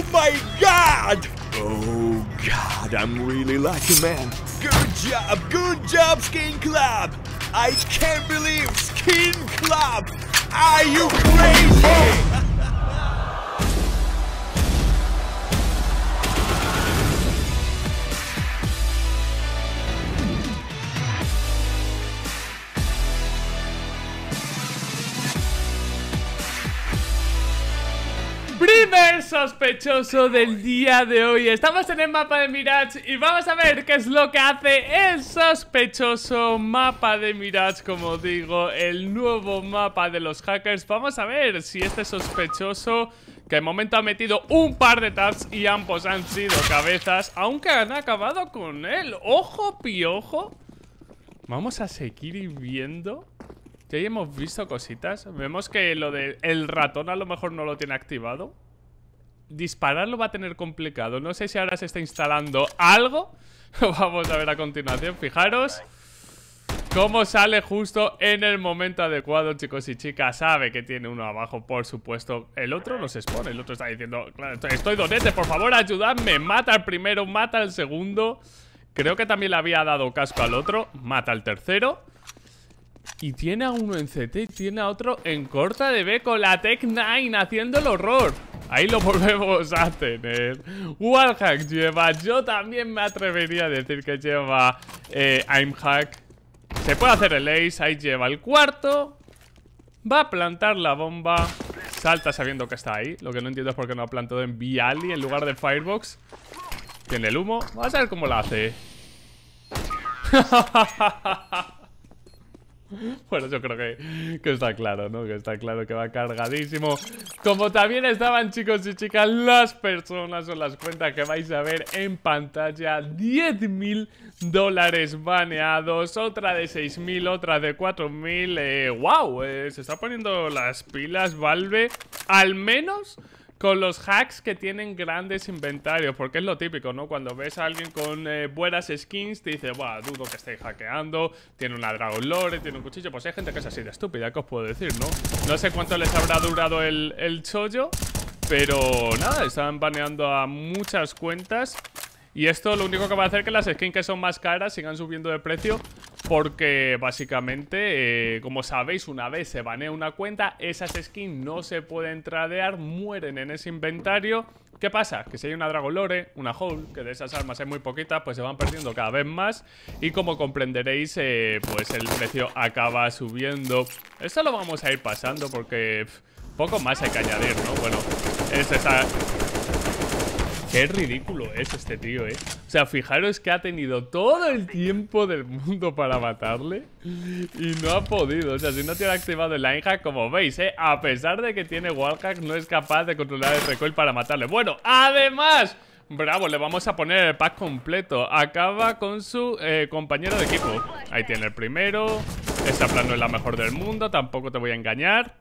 my god! Oh god, I'm really lucky, man. Good job, Skin Club! I can't believe Skin Club! Are you crazy? Primer sospechoso del día de hoy. Estamos en el mapa de Mirage y vamos a ver qué es lo que hace el sospechoso mapa de Mirage. Como digo, el nuevo mapa de los hackers. Vamos a ver si este sospechoso, que de momento ha metido un par de tabs y ambos han sido cabezas, aunque han acabado con él. Ojo, piojo. Vamos a seguir viendo. Ya hemos visto cositas. Vemos que lo del ratón a lo mejor no lo tiene activado. Dispararlo va a tener complicado. No sé si ahora se está instalando algo. Vamos a ver a continuación. Fijaros cómo sale justo en el momento adecuado, chicos y chicas. Sabe que tiene uno abajo, por supuesto. El otro no se expone. El otro está diciendo, claro, estoy donete, por favor, ayudadme. Mata al primero, mata al segundo. Creo que también le había dado casco al otro. Mata al tercero. Y tiene a uno en CT y tiene a otro en corta de B con la Tech 9 haciendo el horror. Ahí lo volvemos a tener. Wallhack lleva, yo también me atrevería a decir que lleva Aimhack. Se puede hacer el ace, ahí lleva el cuarto. Va a plantar la bomba. Salta sabiendo que está ahí. Lo que no entiendo es por qué no ha plantado en Viali en lugar de Firebox. Tiene el humo, vamos a ver cómo lo hace. Bueno, yo creo que está claro, ¿no? Que está claro que va cargadísimo. Como también estaban, chicos y chicas, las personas o las cuentas que vais a ver en pantalla. $10.000 baneados. Otra de 6.000, otra de 4.000. ¡Wow! Se está poniendo las pilas Valve. Al menos con los hacks que tienen grandes inventarios, porque es lo típico, ¿no? Cuando ves a alguien con buenas skins, te dice, buah, dudo que estéis hackeando, tiene una Dragon Lore, tiene un cuchillo. Pues hay gente que es así de estúpida, ¿qué os puedo decir, no? No sé cuánto les habrá durado el chollo, pero nada, están baneando a muchas cuentas. Y esto lo único que va a hacer que las skins que son más caras sigan subiendo de precio. Porque básicamente, como sabéis, una vez se banea una cuenta, esas skins no se pueden tradear, mueren en ese inventario. ¿Qué pasa? Que si hay una Dragon Lore, una Hole, que de esas armas hay muy poquitas, pues se van perdiendo cada vez más. Y como comprenderéis, pues el precio acaba subiendo. Esto lo vamos a ir pasando porque poco más hay que añadir, ¿no? Bueno, qué ridículo es este tío, O sea, fijaros que ha tenido todo el tiempo del mundo para matarle y no ha podido. O sea, si no tiene activado el Aimhack, como veis, a pesar de que tiene Wallhack, no es capaz de controlar el recoil para matarle. Bueno, además, bravo, le vamos a poner el pack completo. Acaba con su compañero de equipo. Ahí tiene el primero. Esta plan no es la mejor del mundo, tampoco te voy a engañar.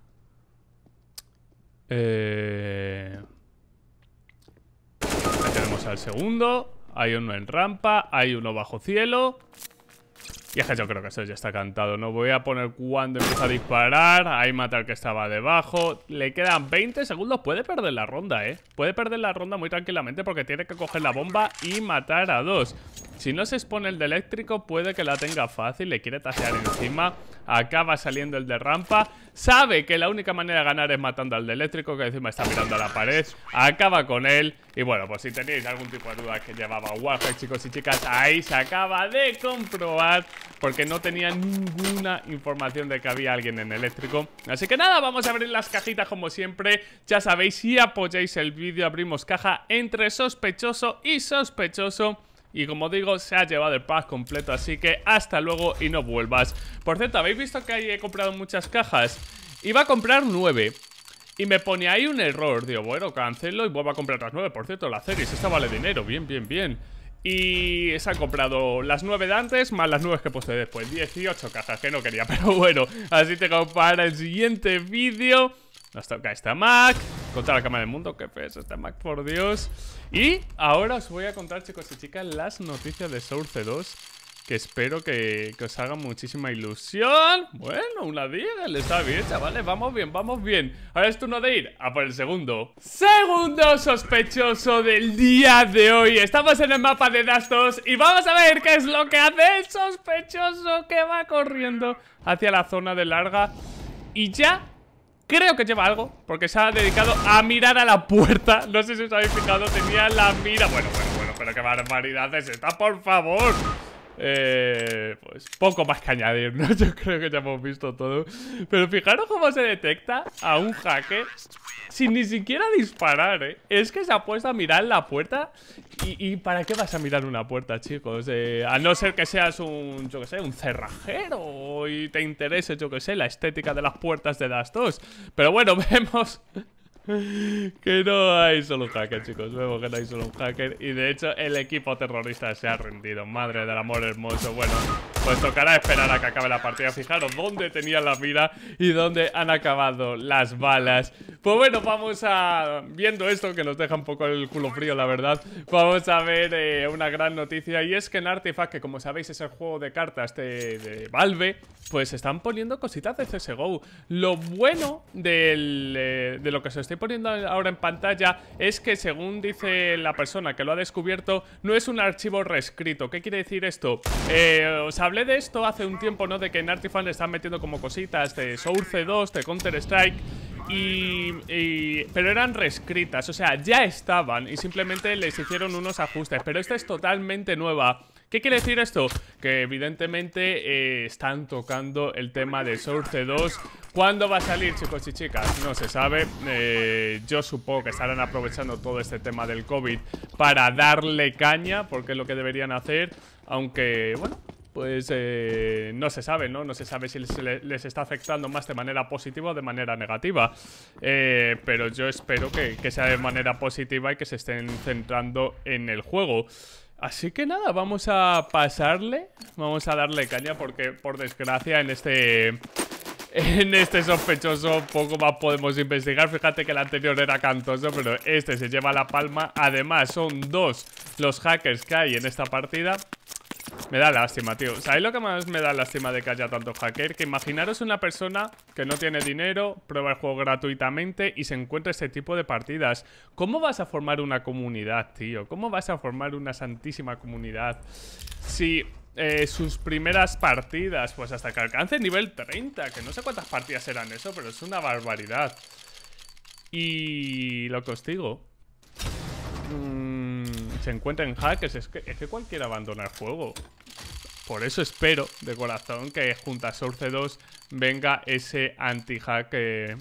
Ahí tenemos al segundo. Hay uno en rampa, hay uno bajo cielo. Y es que yo creo que eso ya está cantado. No voy a poner cuando empieza a disparar. Ahí mata al que estaba debajo. Le quedan 20 segundos. Puede perder la ronda, Puede perder la ronda muy tranquilamente porque tiene que coger la bomba y matar a dos. Si no se expone el de eléctrico, puede que la tenga fácil. Le quiere tasear encima. Acaba saliendo el de rampa. Sabe que la única manera de ganar es matando al de eléctrico, que encima está mirando a la pared. Acaba con él. Y bueno, pues si tenéis algún tipo de duda que llevaba Wallhack, chicos y chicas, ahí se acaba de comprobar, porque no tenía ninguna información de que había alguien en eléctrico. Así que nada, vamos a abrir las cajitas como siempre. Ya sabéis, si apoyáis el vídeo, abrimos caja entre sospechoso y sospechoso. Y como digo, se ha llevado el pack completo, así que hasta luego y no vuelvas. Por cierto, ¿habéis visto que ahí he comprado muchas cajas? Iba a comprar 9 y me pone ahí un error. Digo, bueno, cancelo y vuelvo a comprar otras 9. Por cierto, la Ceres, esta vale dinero, bien, bien, bien. Y se han comprado las 9 de antes más las 9 que puse después. 18 cajas, que no quería, pero bueno. Así tengo para el siguiente vídeo. Nos toca esta Mac. Contra la cama del mundo, qué feo es esta Mac, por Dios. Y ahora os voy a contar, chicos y chicas, las noticias de Source 2, que espero que os haga muchísima ilusión. Bueno, una Deagle, está bien, chavales, vamos bien, vamos bien. Ahora es turno de ir a por el segundo sospechoso del día de hoy. Estamos en el mapa de Dust 2 y vamos a ver qué es lo que hace el sospechoso que va corriendo hacia la zona de larga. Y ya creo que lleva algo, porque se ha dedicado a mirar a la puerta. No sé si os habéis fijado, tenía la mira. Bueno, pero qué barbaridad es esta, por favor. Pues poco más que añadir, ¿no? Yo creo que ya hemos visto todo. Pero fijaros cómo se detecta a un hacker sin ni siquiera disparar, ¿eh? Es que se ha puesto a mirar la puerta. ¿Y para qué vas a mirar una puerta, chicos? A no ser que seas un, yo que sé, un cerrajero y te interese, yo que sé, la estética de las puertas de Dust 2. Pero bueno, vemos que no hay solo un hacker, chicos. Vemos que no hay solo un hacker. Y de hecho el equipo terrorista se ha rendido. Madre del amor hermoso. Bueno, pues tocará esperar a que acabe la partida. Fijaros dónde tenían la mira y dónde han acabado las balas. Pues bueno, vamos a... Viendo esto, que nos deja un poco el culo frío, la verdad, vamos a ver una gran noticia. Y es que en Artifact, que como sabéis es el juego de cartas de Valve, pues están poniendo cositas de CSGO. Lo bueno de lo que se estoy poniendo ahora en pantalla es que, según dice la persona que lo ha descubierto, no es un archivo reescrito. ¿Qué quiere decir esto? Os hablé de esto hace un tiempo, ¿no? De que en Artifact le están metiendo como cositas de Source 2, de Counter-Strike, pero eran reescritas, o sea, ya estaban y simplemente les hicieron unos ajustes. Pero esta es totalmente nueva. ¿Qué quiere decir esto? Que evidentemente están tocando el tema de Source 2. ¿Cuándo va a salir, chicos y chicas? No se sabe. Yo supongo que estarán aprovechando todo este tema del COVID para darle caña, porque es lo que deberían hacer. Aunque, bueno, pues no se sabe, ¿no? No se sabe si les está afectando más de manera positiva o de manera negativa. Pero yo espero que sea de manera positiva y que se estén centrando en el juego. Así que nada, vamos a pasarle. Vamos a darle caña porque, por desgracia, en este sospechoso poco más podemos investigar. Fíjate que el anterior era cantoso, pero este se lleva la palma. Además, son dos los hackers que hay en esta partida. Me da lástima, tío. ¿Sabéis lo que más me da lástima de que haya tanto hacker? Que imaginaros una persona que no tiene dinero, prueba el juego gratuitamente y se encuentra este tipo de partidas. ¿Cómo vas a formar una comunidad, tío? ¿Cómo vas a formar una santísima comunidad si sus primeras partidas, pues hasta que alcance nivel 30, que no sé cuántas partidas serán eso, pero es una barbaridad? Y lo que os digo, se encuentran hackers, es que cualquiera abandona el juego. Por eso espero de corazón que junto a Source 2 venga ese anti-hack,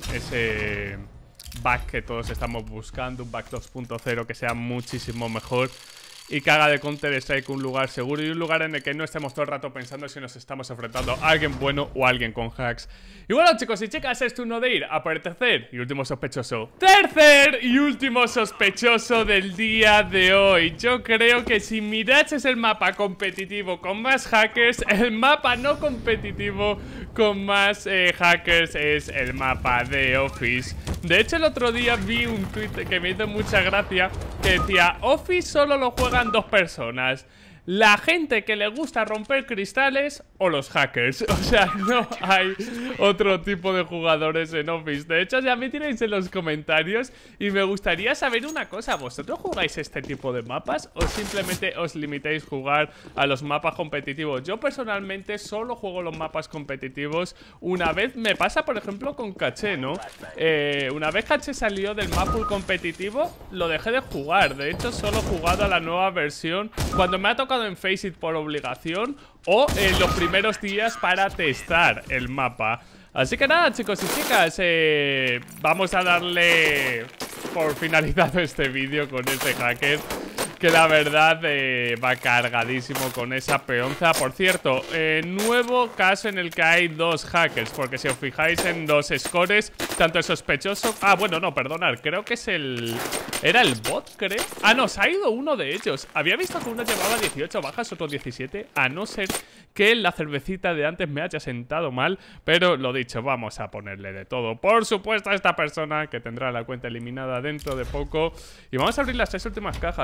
ese bug que todos estamos buscando, un bug 2.0 que sea muchísimo mejor y que haga de Counter-Strike un lugar seguro y un lugar en el que no estemos todo el rato pensando si nos estamos enfrentando a alguien bueno o a alguien con hacks. Y bueno, chicos y chicas, es turno de ir a por el tercer y último sospechoso. Tercer y último sospechoso del día de hoy. Yo creo que si Mirage es el mapa competitivo con más hackers, el mapa no competitivo con más hackers es el mapa de Office. De hecho, el otro día vi un tweet que me hizo mucha gracia, que decía: Office solo lo juegan dos personas, la gente que le gusta romper cristales o los hackers. O sea, no hay otro tipo de jugadores en Office. De hecho, ya me tiréis en los comentarios y me gustaría saber una cosa: ¿vosotros jugáis este tipo de mapas o simplemente os limitáis a jugar a los mapas competitivos? Yo personalmente solo juego los mapas competitivos. Una vez me pasa, por ejemplo, con Caché, ¿no? Una vez Caché salió del mapa competitivo, lo dejé de jugar. De hecho, solo he jugado a la nueva versión cuando me ha tocado en Faceit por obligación o en los primeros días para testar el mapa. Así que nada, chicos y chicas, vamos a darle por finalizado este vídeo con este hacker, que la verdad va cargadísimo con esa peonza. Por cierto, nuevo caso en el que hay dos hackers, porque si os fijáis en los scores, tanto el sospechoso... Ah, bueno, no, perdonad, creo que es el... ¿Era el bot, creo? Ah, no, se ha ido uno de ellos. Había visto que uno llevaba 18 bajas, otro 17, a no ser que la cervecita de antes me haya sentado mal. Pero lo dicho, vamos a ponerle de todo. Por supuesto, a esta persona que tendrá la cuenta eliminada dentro de poco. Y vamos a abrir las tres últimas cajas.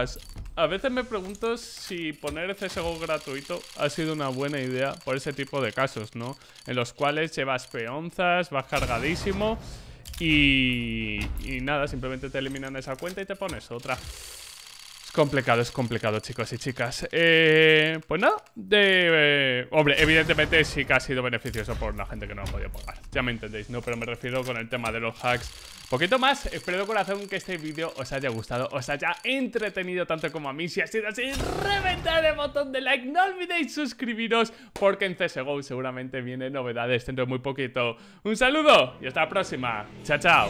A veces me pregunto si poner CSGO gratuito ha sido una buena idea por ese tipo de casos, ¿no? En los cuales llevas peonzas, vas cargadísimo y nada, simplemente te eliminan esa cuenta y te pones otra. Es complicado, chicos y chicas. Pues nada, hombre, evidentemente sí que ha sido beneficioso por la gente que no ha podido pagar. Ya me entendéis, ¿no? Pero me refiero con el tema de los hacks. Poquito más, espero de corazón que este vídeo os haya gustado, os haya entretenido tanto como a mí. Si ha sido así, reventad el botón de like. No olvidéis suscribiros porque en CSGO seguramente vienen novedades dentro de muy poquito. Un saludo y hasta la próxima. Chao, chao.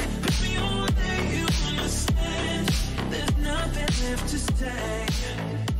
There's nothing left to say.